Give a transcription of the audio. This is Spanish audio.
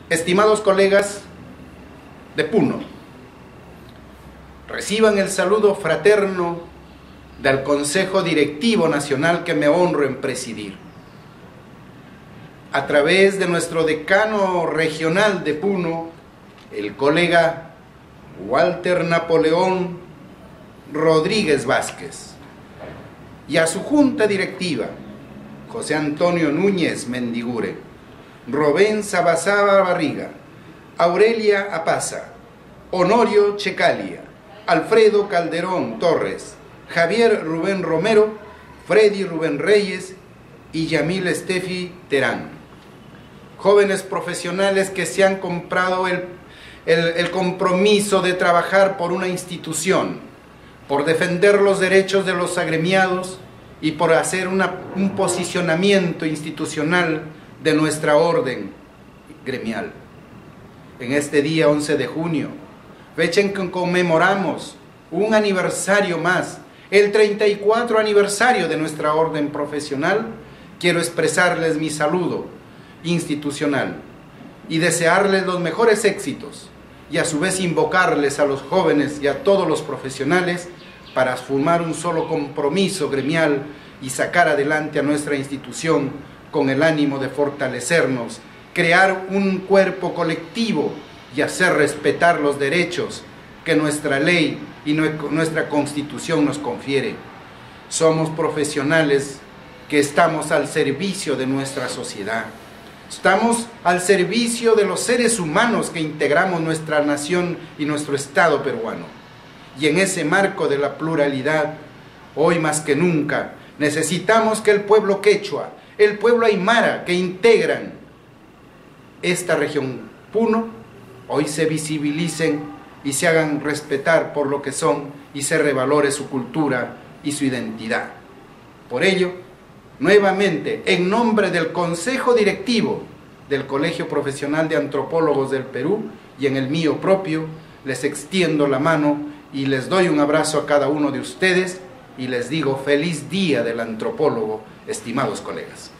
Estimados colegas de Puno, reciban el saludo fraterno del Consejo Directivo Nacional que me honro en presidir. A través de nuestro decano regional de Puno, el colega Walter Napoleón Rodríguez Vázquez, y a su junta directiva, José Antonio Núñez Mendigure, Robén Sabazaba Barriga, Aurelia Apaza, Honorio Checalia, Alfredo Calderón Torres, Javier Rubén Romero, Freddy Rubén Reyes y Yamil Estefi Terán. Jóvenes profesionales que se han comprado el compromiso de trabajar por una institución, por defender los derechos de los agremiados y por hacer un posicionamiento institucional de nuestra orden gremial. En este día 11 de junio, fecha en que conmemoramos un aniversario más, el 34 aniversario de nuestra orden profesional, quiero expresarles mi saludo institucional y desearles los mejores éxitos, y a su vez invocarles a los jóvenes y a todos los profesionales para formar un solo compromiso gremial y sacar adelante a nuestra institución con el ánimo de fortalecernos, crear un cuerpo colectivo y hacer respetar los derechos que nuestra ley y nuestra Constitución nos confiere. Somos profesionales que estamos al servicio de nuestra sociedad. Estamos al servicio de los seres humanos que integramos nuestra nación y nuestro Estado peruano. Y en ese marco de la pluralidad, hoy más que nunca, necesitamos que el pueblo quechua, el pueblo aymara que integran esta región Puno, hoy se visibilicen y se hagan respetar por lo que son y se revalore su cultura y su identidad. Por ello, nuevamente, en nombre del Consejo Directivo del Colegio Profesional de Antropólogos del Perú y en el mío propio, les extiendo la mano y les doy un abrazo a cada uno de ustedes y les digo feliz día del antropólogo, estimados colegas.